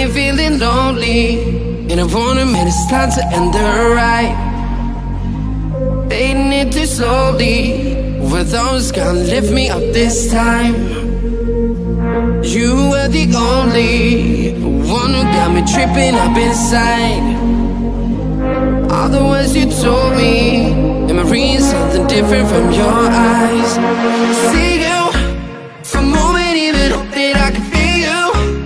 been feeling lonely, and I wanna admit it's time to end the ride. Fading it too slowly, were those gonna lift me up this time? You were the only one who got me tripping up inside. All the words you told me, am I reading something different from your eyes? See you for a moment, even hope that I can feel you.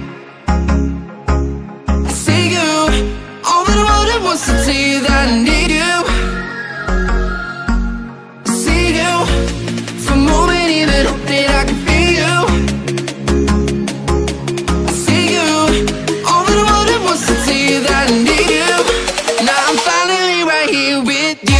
I see you, all that I wanted was to tell you that I need you. I see you for a moment, even hope that I can feel you. I see you, all that I wanted was to tell you that I need you. Now I'm finally right here with you.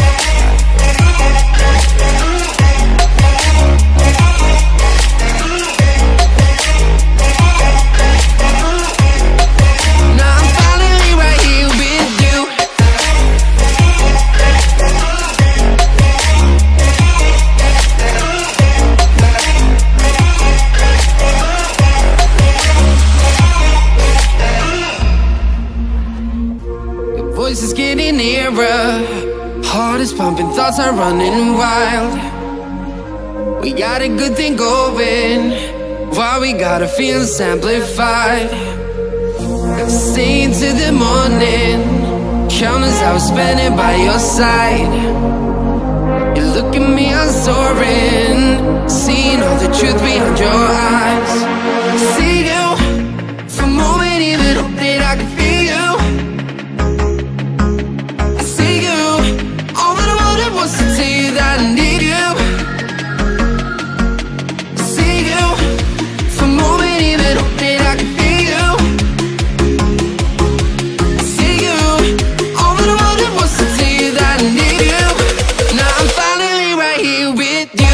Voice is getting nearer, heart is pumping, thoughts are running wild. We got a good thing going, why we gotta feel amplified. Staying till the morning, countless hours spending by your side. You look at me, I'm soaring, seeing all the truth behind your eyes. See you for a moment, even hope that I can feel you. Was to tell you that I need you. See you for a moment, even hope that I can feel you. See you, all that I wanted was to tell you that I need you. Now I'm finally right here with you.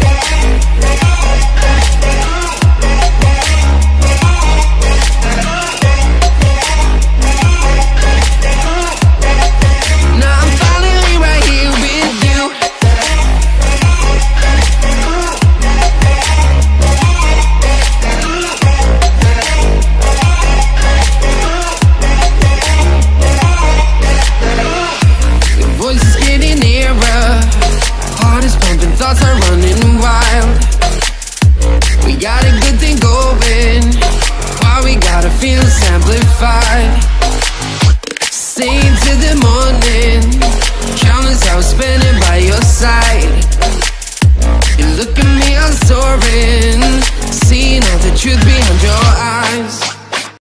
Thoughts are running wild. We got a good thing going, why we gotta feel amplified. Staying till the morning, countless hours spending by your side. You look at me, I'm soaring, seeing all the truth behind